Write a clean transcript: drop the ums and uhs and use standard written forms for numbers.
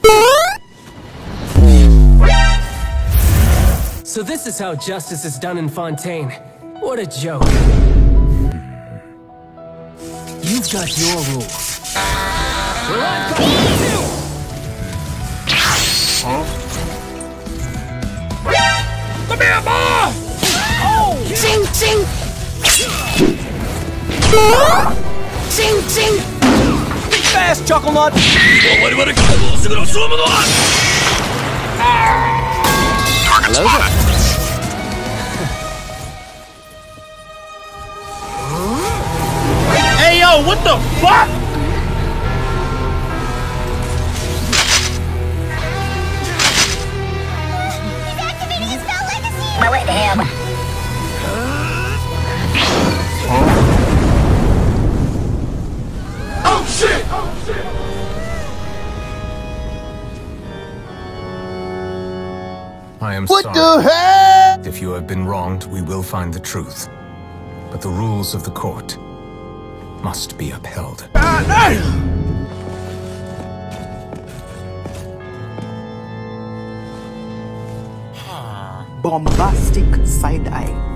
So this is how justice is done in Fontaine. What a joke. You've got your rules. Well, I've got mine too! Come here, boy! Oh! Ching, ching! Ching, ching! Be fast, Chuckle Nut! Hello there. Hey yo, what the fuck? He's activating his spell legacy! I went to him. Oh shit! Oh shit! I am What sorry. the heck? If you have been wronged, we will find the truth. But the rules of the court must be upheld. Bombastic side eye.